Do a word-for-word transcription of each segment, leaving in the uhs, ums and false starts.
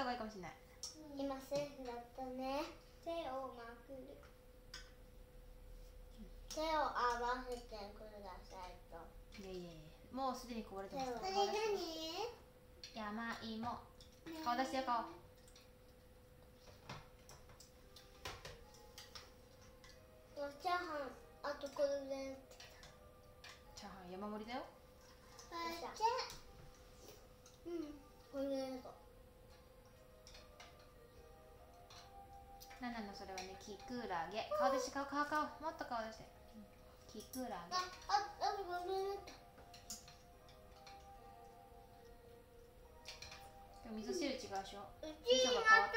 がいいかもしれない。 今セーフだったね。手をまくる。手を合わせてくださいと。 いやいやいや、もうすでにこぼれてます。 これ何？ 山芋。顔出してよ、顔。 チャーハン、あとこれで。 チャーハン山盛りだよ。 うん、これでと。 なんなのそれはね、キクラゲ。顔出して、顔、顔、顔、もっと顔出して。キクラゲ。 あ、あ、あとこれでと。 でも味噌汁違うでしょ。 うちになった。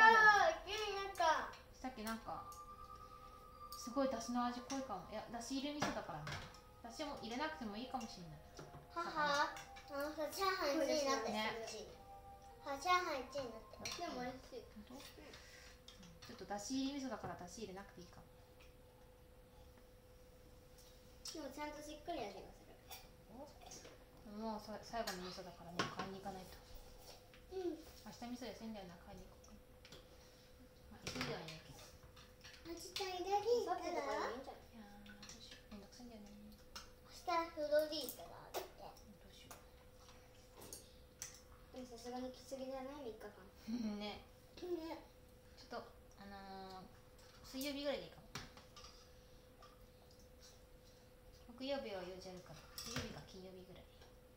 うちになった。 さっきなんかすごいだしの味濃いかも。いや、だし入れ味噌だからね。だしも入れなくてもいいかもしれない。 母、あのさ、チャーハンいちになってる。は、チャーハンいちになってる。でも美味しい。 ちょっとだし入り味噌だからだし入れなくていいかも。 でもちゃんとしっかり味がする。 もうさ最後の味噌だからね、買いに行かないと。 うん。 明日味噌安いんだよな、買いに行こうか。まあ、いいではいないけど。 明日いらりーから。いやー、どうしよう、めんどくさいんだよね。 明日フロリーからって。 どうしよう。さすがにきすぎじゃない？みっかかん。 ね。 ね。 ちょっとあのー、水曜日ぐらいでいいかも。木曜日は用事あるから、水曜日か金曜日ぐらい。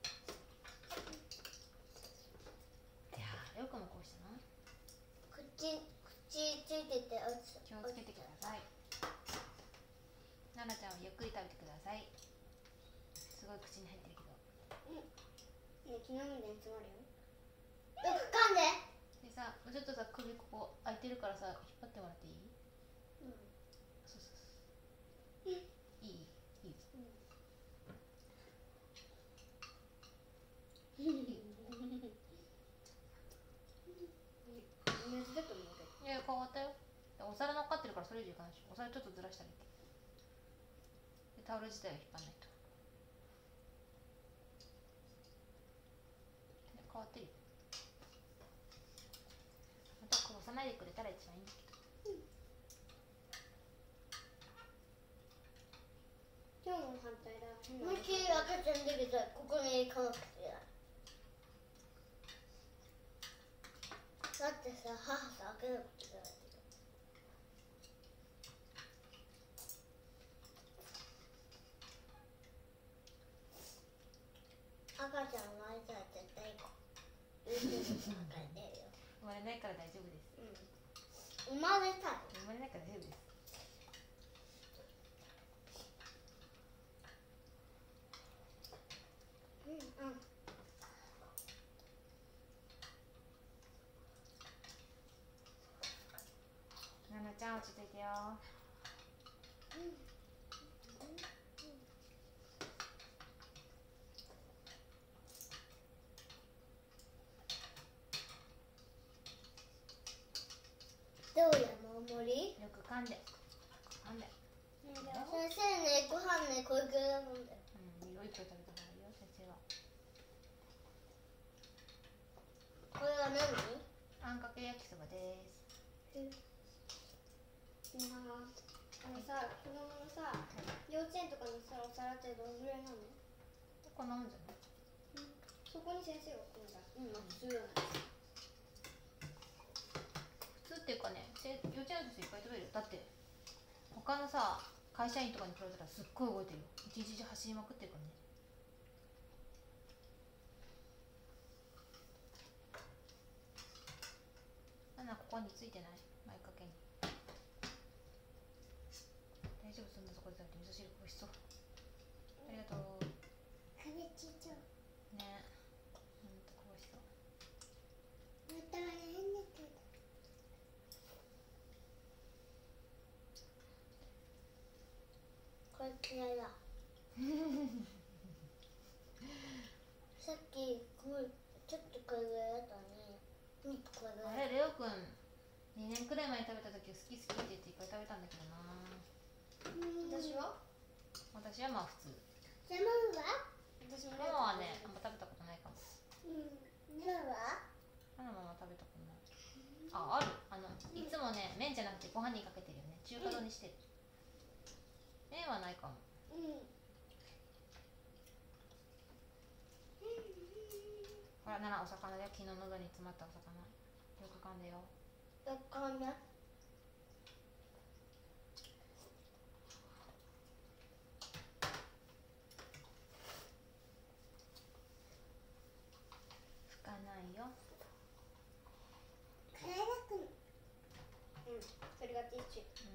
いやー、よくもこうしたな。 口、口ついてて落ち気をつけてください。ななちゃんはゆっくり食べてください。すごい口に入ってるけど。 うん。ね、昨日みたいに詰まるよ。よく噛んで。 でさ、ちょっとさ、首ここ開いてるからさ、引っ張ってもらっていい？ うん。 そうそうそう。いい？いい？いい？ うん。いい。同じだと思うけど。 いや、変わったよ。お皿乗っかってるからそれ以上いかないでしょ。お皿ちょっとずらしてあげて。でタオル自体を引っ張らないと。変わってるよ。またこぼさないでくれたら一番いいんだけど。 今日も反対だ。もう一回赤ちゃん出てたらここにかなくてない。だってさ、母さ開けなくていけないけど。赤ちゃん生まれたら絶対言うてるから開けてるよ。 生まれないから大丈夫です。 うん。生まれたい。 生まれないから大丈夫です。 うんうん。 ななちゃん落ち着いてよ。 うん。どうや守り？ よく噛んで。噛んで。 先生ね、ご飯ね、これぐらいなんだよ。 うん、いろいろ食べた方がいいよ、先生は。 これは何？ あんかけ焼きそばです。 あのさ、子供のさ、幼稚園とかのさ、お皿ってどのぐらいなの？ こんなもんじゃない？ うん、そこに先生が来るんだ。うん、普通じゃない。 普通っていうかね、幼稚園の人いっぱい食べるよ。だって他のさ、会社員とかに比べたらすっごい動いてるよ。一日中走りまくってるからね。ナナここについてない？前掛けに。大丈夫？そんなとこで食べて味噌汁こぼしそう。ありがとう。 食べちゃう。 ね、ほんとこぼしそう。 また変だけど。これ嫌いだ。さっきこれちょっとこれぐらいだったね。もっとこれぐらい。 あれ、レオくんにねんくらい前に食べた時好き好きって言っていっぱい食べたんだけどな。 私は？ 私はまあ普通。 じゃあママは？私もママはね、あんま食べたことないかも。 うん。ママは？ ママは食べたことない。 あ、ある。あのいつもね、麺じゃなくてご飯にかけてるよね。中華丼にしてる。麺はないかも。 うん。 ほら、ならお魚で、昨日喉に詰まったお魚。よく噛んでよ。 よく噛んで。 拭かないよ。 体くん。うん。それがティッシュ。 うん。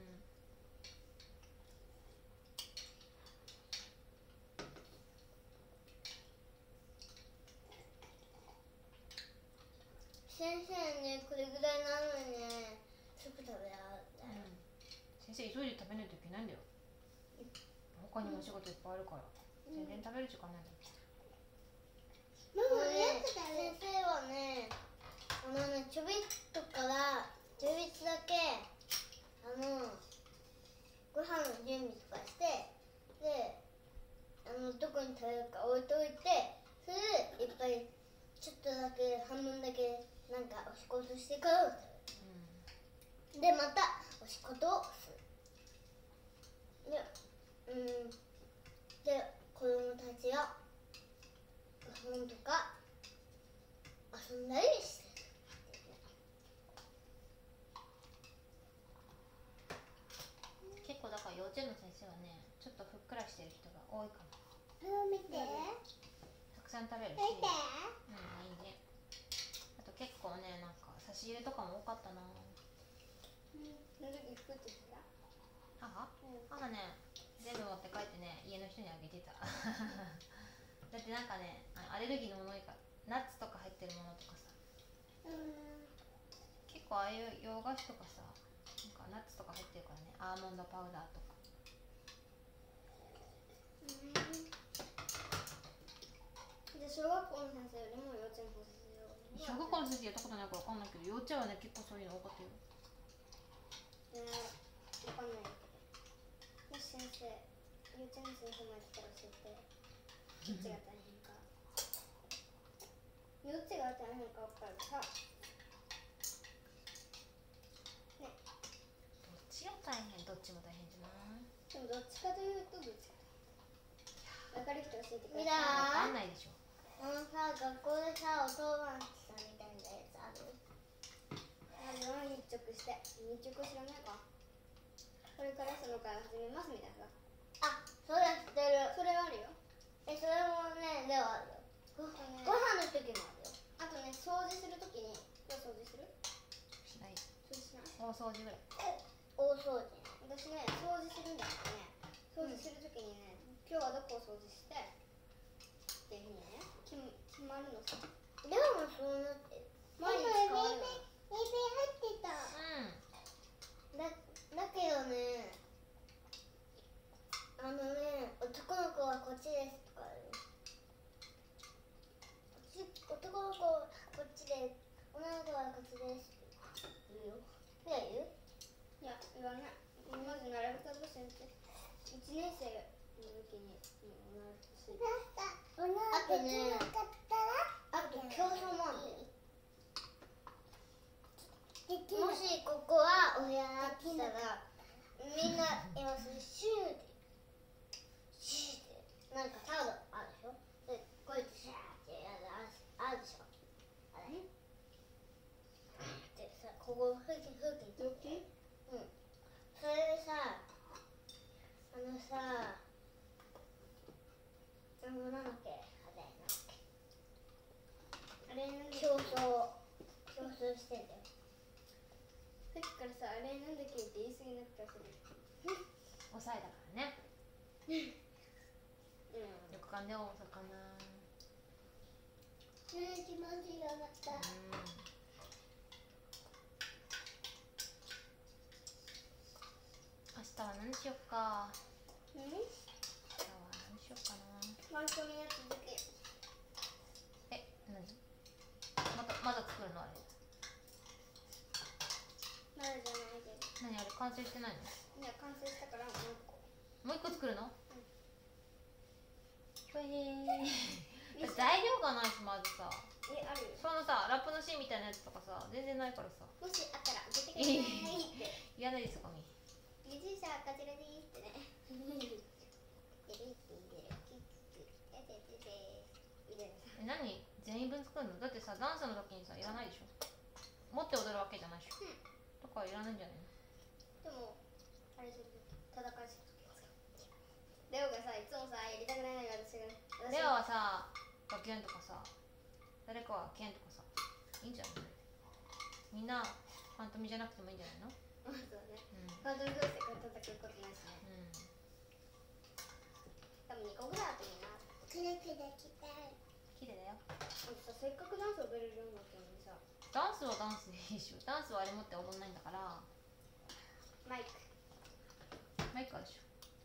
先生ね、これぐらいなのにね、すぐ食べられる。 うん。先生急いで食べないといけないんだよ。他にもお仕事いっぱいあるから、うん、全然食べる時間ないんだよ。 ママ、ね、先生はね、あのね、ちょびっとからちょびっとだけあのご飯の準備とかして、で、あのどこに食べるか置いといて、それでいっぱいちょっとだけ半分だけなんかお仕事してから食べる、うん、でまたお仕事をする。で、うん、で子供たちが本とか遊んだりしてる。 結構だから幼稚園の先生はね、ちょっとふっくらしてる人が多いかも。 見て、 たくさん食べるし、 見て、 うん、いいね。あと結構ね、なんか差し入れとかも多かったな。 うん、その時作ってた？ 母？うん、母ね、全部持って帰ってね、家の人にあげてた。だってなんかね、アレルギーのものいから、ナッツとか入ってるものとかさ、うん、結構ああいう洋菓子とかさ、なんかナッツとか入ってるからね、アーモンドパウダーとか。 うん、で小学校の先生よりも幼稚園の先生よりも。 小学校の先生やったことないから分かんないけど、幼稚園はね、結構そういうの多かったよ。 ねえ、分かんないけど、もし先生、幼稚園の先生もやってたら教えて、どっちが大変か。どっちが大変か分かるさ。ね。 どっちが大変？どっちも大変じゃない？ でもどっちかというとどっちか。分かる人教えてください。分かんないでしょ。 あのさ、学校でさ、お当番さんみたいなやつある？あるよ、日直して。日直知らないか？これからその会始めますみたいな。あ、それ知ってる。それはあるよ。え、それもね、ではあるよ。ご飯の時もあるよ。あとね、掃除する時に、どう掃除する？ しない。 掃除しない？ 大掃除ぐらい。 大掃除。私ね、掃除するんじゃなくてね、掃除する時にね、今日はどこを掃除してっていうふうにね、決まるのさ。でもそうなってる。毎日変わるの。エビ入ってた。うん。だだけどね、あのね、男の子はこっちですとか言う。男の子はこっちです。女の子はこっちです。言うよ。いや言う？いや言わない。まず習い事の先生。一年生の時に習うし。あとね、あと競争もある。もしここは親って言ったら、みんな今すぐシューってシューってなんかタオルあるでしょ。でこうやってシャーってやるあるでしょ。あれ？でさ、ここ吹き吹き吹き。うん。それでさ、あのさ、あのなんだっけ、あれなんだっけ。あれなんだっけ。競争競争してんだよ。さっきからさ、あれなんだっけって言い過ぎなくてする。 おさえだからね。うん。よく噛んでお魚。 うん、気持ちがなった。うん。 明日は何しよっか。 うん？ 明日は何しよっかな。 マンコのやつだけ。 え、何？またまだ作るのあれ？ まだじゃないけど。 何あれ完成してないの？ いや、完成したからもう一個。 もう一個作るの？うん。 へえー、材料がないしまずさ。 え、あるよ。 そのさラップのシーンみたいなやつとかさ全然ないからさ。 もしあったら教えてくださいって言わないですかみ。 技術者こちらですってね。 え、何全員分作るの？だってさダンスの時にさいらないでしょ。持って踊るわけじゃないでしょ。うん、だからいらないんじゃないの？ でもあれする戦いする。レオがさいつもさやりたくないのが私が。 レオはさガキュンとかさ誰かはケンとかさいいんじゃない？みんなファントミじゃなくてもいいんじゃないの？ そうね。ファントミ同士で戦うことないしね。 うん。 多分にこぐらいあっていいな。くるくるきたい。 綺麗だよ。 せっかくダンス踊れるようになったのにさ。 ダンスはダンスでいいでしょ。ダンスはあれ持って踊んないんだから。 マイク。 マイクあるでしょ。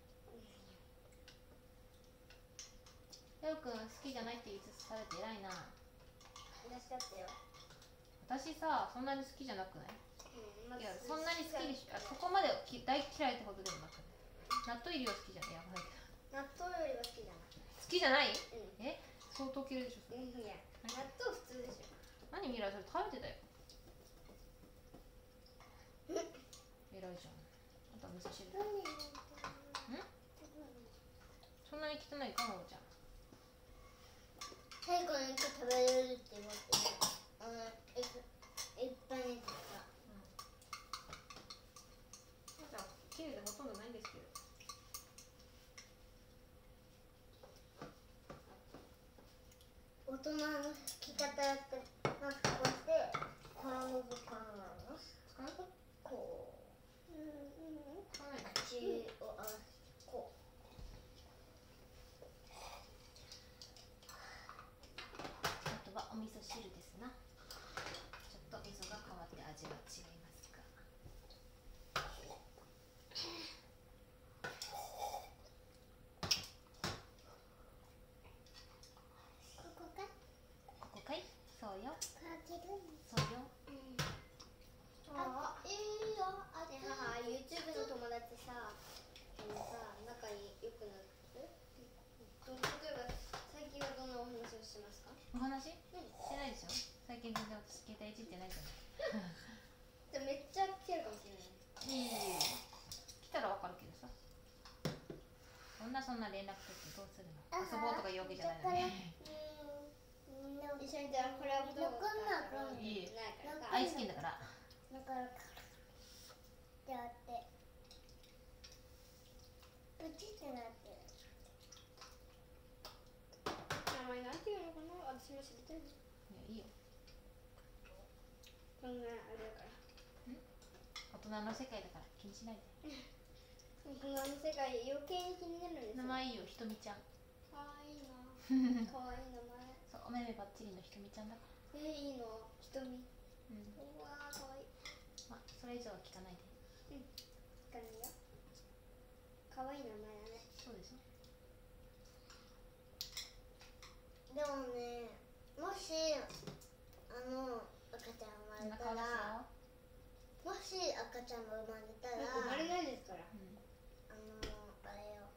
レオくん好きじゃないって言いつつされて偉いな。 私だってよ。 私さそんなに好きじゃなくない？ うん、ま、 いやそんなに好きでしょ。そこまでき大嫌いってことでもなくて。納豆入りは好きじゃない。やばいけど。 納豆よりは好きじゃない。 好きじゃない？ うん。 え？相当嫌いでしょ。 うん、いや納豆普通でしょ。 何ミラそれ食べてたよ。偉いじゃん。あとは味噌汁。ん？そんなに汚いかもちゃん。 最後に食べれるって思ってね。あのいっぱいになった。 じゃあ綺麗でほとんどないんですけど。 大人の着方やってマスクをしてこの時間なの。 使う？ こう。うんうん。 はい。 口を合わせこう。 あとはお味噌汁ですな。ちょっと味噌が変わって味が違いますか。 ここか。 ここかい？そうよ。 かける。 そうよ。 うん。あ、いいよ。あ、ね、母、YouTube の友達さ、あのさ、仲に良くなる。例えば、最近はどんなお話をしますか？ お話？ うん。 してないでしょ。最近全然私携帯いじってないじゃない。 じゃめっちゃ来てるかもしれない。 いい。来たらわかるけどさ。そんなそんな連絡取ってどうするの？遊ぼうとか言うわけじゃないのね。 一緒にじゃあコラボ動画いい。 ないからさ。 アイスキンだから。 だからってやってプチってなってる。名前なんていうのかな。私も知りたい。 いやいいよ。 こんなあれだから。 大人の世界だから気にしないで。 大人の世界余計に気になるんですよ。 名前いいよ、ひとみちゃん。 かわいいな。かわいい名前。 そう、お目目ばっちりのひとみちゃんだから。 えー、いいの。ひとみ。 うん。 うわー、かわいい。 ま、それ以上は聞かないで。 うん。聞かないよ。かわいい名前だね。 そうでしょ。 でもね、もしあの赤ちゃん生まれたら、もし赤ちゃんが生まれたら、生まれないですから。うん、あのあれよ。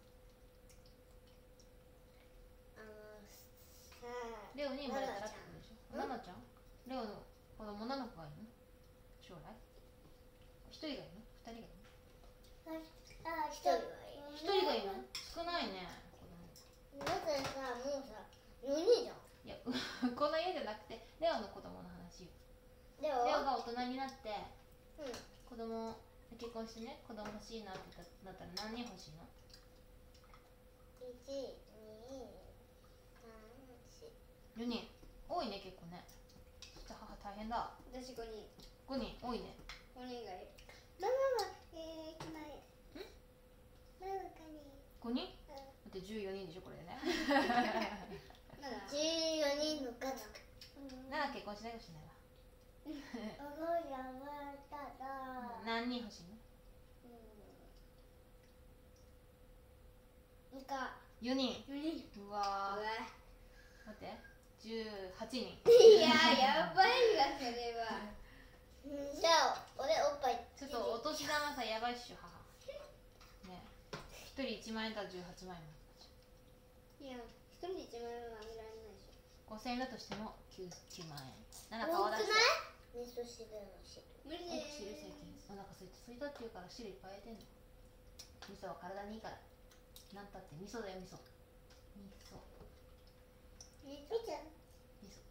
あのさあ。 レオに生まれたらってことでしょ。ナナちゃん？レオの子供ナナ子がいるの？将来？一人がいるの？二人がいるの？ あ、一人がいる。 一人がいるの？少ないね。子供。 だってさ、もうさ、よにんじゃん。 いや、この家じゃなくてレオの子供の話よ。 レオ？ レオが大人になって、 うん、 子供結婚してね、子供欲しいなってなったら何人欲しいの？ いち、に、さん、 よにん。多いね、結構ね。じゃあ母大変だ。 私ごにん。 ごにん、多いね。 ごにんがいる。ママは、えー、決まり。ん？ママがに。 ごにん？だってじゅうよにんでしょ、これでね。 じゅうよにんの家族。 なら結婚しないかもしれないわ。 おばあちゃんはただ。 何人欲しいの？ うん。か。 よにん。 よにん。 うわー。待って。じゅうはちにん。 いや、やばいわ、それは。じゃあ、俺おっぱい。 ちょっとお年玉さ、やばいっしょ、母。ね。一人いちまん円だったらじゅうはちまん円。 いや、一人でいちまん円はあげられないでしょ。 ごせんえんだとしても きゅう, きゅうまんえん。なな多くない？ 顔出して味噌汁の汁。無理えで汁最近お腹すいてすいたって言うから汁いっぱい入れてんの。味噌は体にいいから。なんたって味噌だよ味噌。味噌みーちゃん。 味噌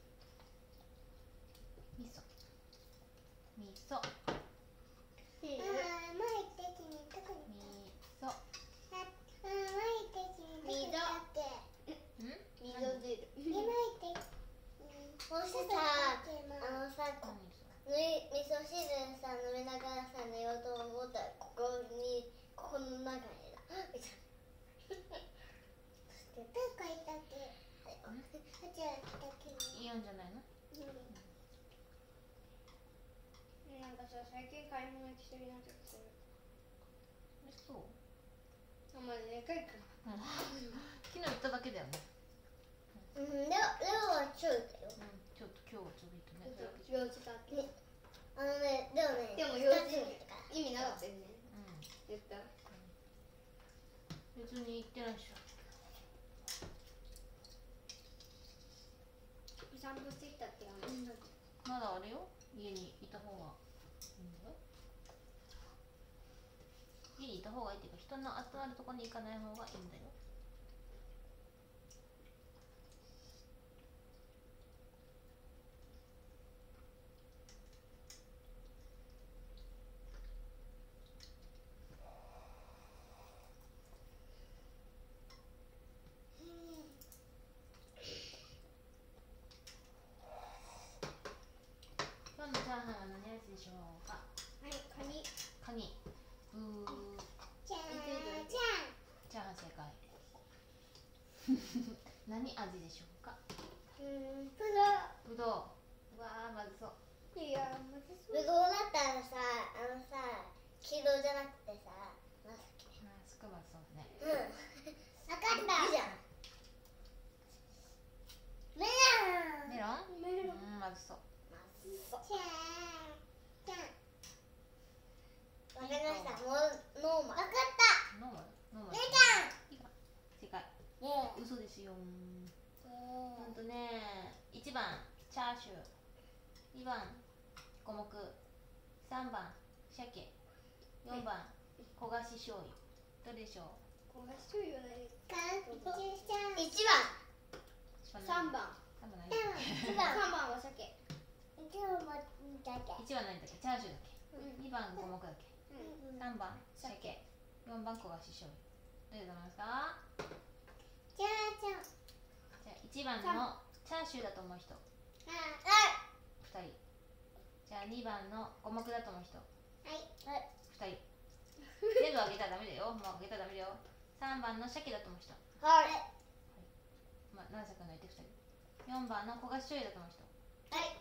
味噌味噌うん。あ、前行ってきにどこに行った？ 味噌。 あ、前行ってきにどこに行ったっけ？ ん？ 味噌汁。今行って。もしさ、あのさ、ぬい味噌汁さ飲みながらさ寝ようと思ったらここにここの中にだ。そしてどこ行ったっけ？あちら来たっけ？ イオンじゃないの？ なんかさ最近買い物行きすぎなっちゃってる。 え、そう？ あんまりでかいか。 昨日行っただけだよね。 うん、レオレオは超だよ。 うん、ちょっと今日はちょっといいとね。 よじだけ。あのね、でもね、でもよじ意味なかったよね。 うん。 言った。 別に行ってないっしょ。 散歩してきたってある。 まだあれよ。家にいた方がいいんだよ。家にいた方がいいっていうか人の集まるところに行かない方がいいんだよ。今日のチャーハンは何味でしょうか？ はい、カニ。 カニ。うー。 じゃーん。じゃチャーハン正解。何味でしょうか？ ーん。うん、ぶどぶどう。うわー、まずそう。 う。いや、まずそう。ぶどうだったらさ、あのさ、黄色じゃなくてさ、紫。 まあ、すくまずそうだね。 うん。わかった。いいじゃん。メロン。 メロン？ メロン。 うん、まずそう。 そう。じゃーん。じゃん。わかりました。もうノーマル。わかった。 ノーマル？ノーマル。 姉ちゃん。 いいか。正解。 ねえ。 嘘ですよ。 えほんとね、いちばんチャーシュー、にばん五目、さんばん鮭、よんばん焦がし醤油。どれでしょう？ 焦がし醤油は何？いちばん。さんばん。 さんばん何？ さんばんは鮭。いちばんはいちばん何だっけ？チャーシューだっけ？にばん五目だっけ？さんばん鮭、よんばん焦がし醤油。どれだと思いますか？ じゃあじゃあ。 じゃあいちばんのチャーシューだと思う人。 あふたり。じゃあにばんの五目だと思う人。 はいふたり。全部あげたらダメだよ。もうあげたらダメだよ。さんばんの鮭だと思う人。 はいまあ、七瀬君のいてふたり。よんばんの焦がし醤油だと思う人。 はい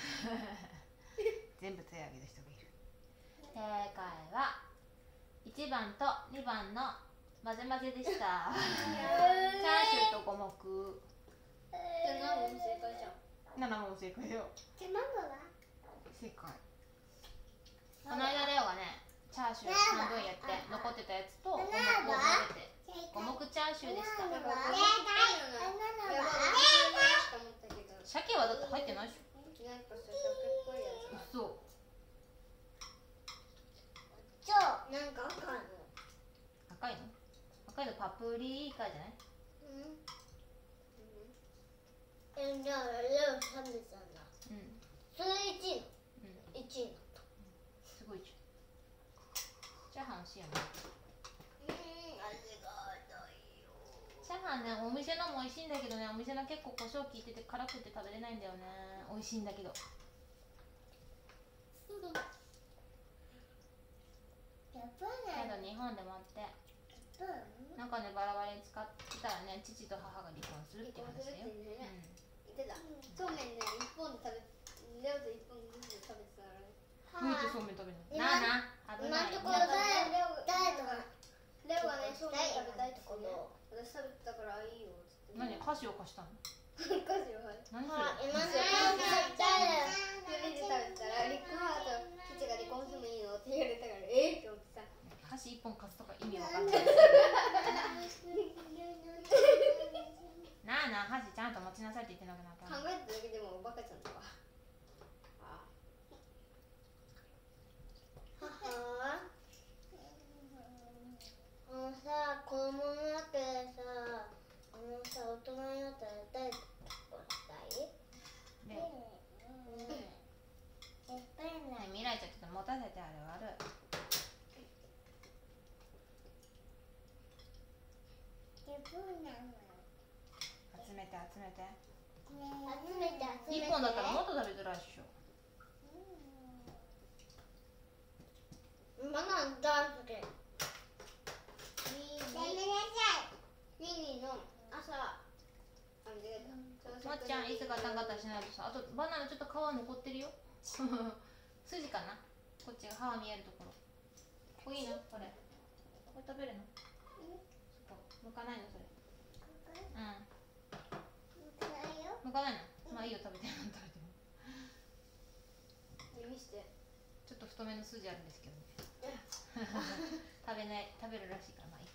全部手を挙げる人がいる。正解はいちばんとにばんの混ぜ混ぜでした。チャーシューと五目。 じゃあ何問正解じゃん。 ななもん正解よ。 じゃあママは？ 正解。この間レオがね、チャーシュー半分やって残ってたやつと五目を混ぜて五目チャーシューでした。 正解。 鮭はだって入ってないでしょ。 なんかさ、鮭っぽいやつ。 嘘。 超なんか赤いの。 赤いの？赤いのパプリカじゃない？ うん。え、じゃあレオ食べたんだ。 うん。 それいちいの。 うん。 いちいの。 すごいじゃん。チャーハン美味しいよね。 うん、味がないよ。 チャーハンね、お店のも美味しいんだけどね、お店の結構胡椒効いてて辛くて食べれないんだよね。美味しいんだけど。けど日本でもあって、なんかねバラバラに使ってたらね、父と母が離婚するっていう話だよ。 言ってた。そうめんね、一本で食べ、レオと一本ずつ食べてたからね。 どうやってそうめん食べるの？なあな、危ない。 今のところダイエットが、レオがね、そうめん食べたいところ、私食べてたからいいよっつって。 何？箸を貸したの？ 箸をはい。 何それ？ 今のそれで食べたら、リックハート、父が離婚してもいいのって言われたから、えーって思ってさ。 箸一本貸すとか意味わかんない。なあなあ、箸ちゃんと持ちなさいって言ってなめて集めて集めて集めて。 一本だったらもっと食べづらいっしょ。 バナナ大好き。ミニの朝。 まっちゃんいつガタンガタンしないとさ、あとバナナちょっと皮残ってるよ筋かな、こっちが歯見えるところ。これいいのこれ、これ食べるの？そこ剥かないのそれ。うん剥かないの。まあいいよ、食べても食べても。 見して。 ちょっと太めの筋あるんですけどね食べない、食べるらしいからまあいいか。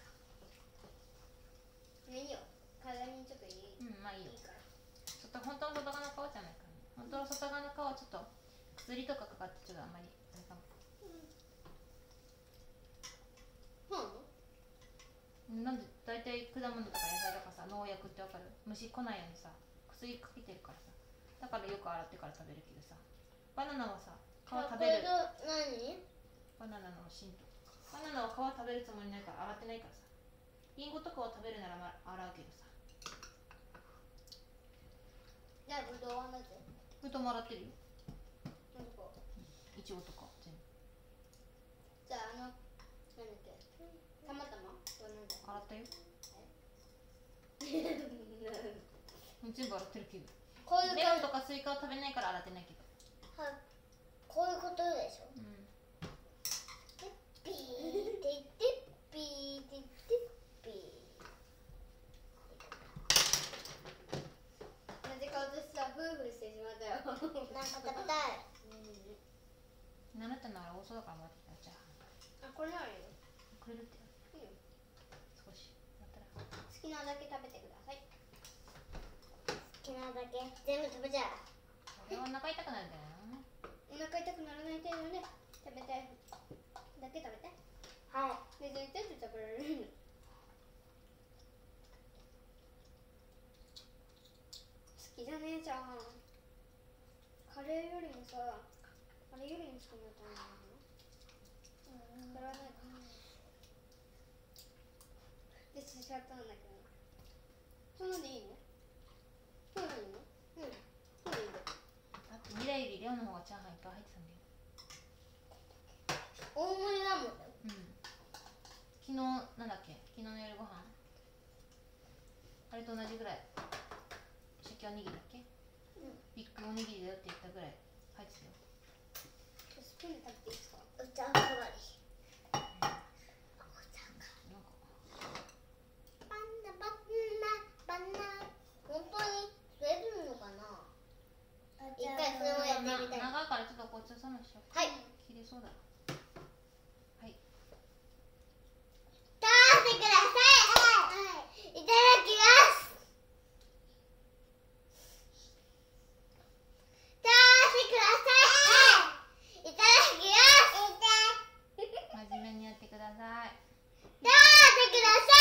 いいよ、体にちょっといい。 うん、まあいいよ。ちょっと本当の外側の皮じゃないからね。本当の外側の皮はちょっと薬とかかかってちょっとあんまりあれかも。うん、なんで大体果物とか野菜とかさ、農薬ってわかる？虫来ないようにさ薬かけてるからさ、だからよく洗ってから食べるけどさ、バナナはさ皮食べる。 何？ バナナの芯とバナナは皮食べるつもりないから洗ってないからさ。リンゴとかは食べるならま洗うけどさ。 じゃあブドウはなぜ？ ブドウも洗ってるよ。 なんかイチゴとか全部。 じゃああのなんだっけ、たまたまはなんだ？ 洗ったよ。全部洗ってるけど。 こういうメロンとかスイカは食べないから洗ってないけど。 はい。こういうことでしょ。 うん。 ピーティティピーティティピー。同じ顔でさ、フーフーしてしまったよ。なんか食べたい。 ななってのは多そうだから待ってきた。じゃあ。 あ、これあるよ。 くれるって。 いいよ。 少し。待ったら。 好きなだけ食べてください。好きなだけ全部食べちゃう。 これはお腹痛くなるんだよな。 お腹痛くならない程度で食べたいだけ食べて。はい。別に全部食べられる。好きだねじゃん。カレーよりもさ、あれよりも好きなのかな。うん。それはないかな。で、しちゃったんだけど。そんなんでいいの？そうなの？うん。そうでいいの。 だってミラよりレオの方がチャーハンいっぱい入ってたんだよ。 大盛りだもんね。 うん。昨日なんだっけ？昨日の夜ご飯あれと同じぐらい。鮭おにぎりだっけ？うん。ビッグおにぎりだよって言ったぐらい入ってたよ。 スプーンで食べていいですか？お茶おかわり。お茶か。なんか。バナバナバナ。本当に吸えるのかな？一回それをやってみたい。 長いからちょっとごちそうさましよう。 はい。 切れそうだ。はい。 食べてください。はい。いただきます。食べてください。いただきます。 真面目にやってください。 食べてください。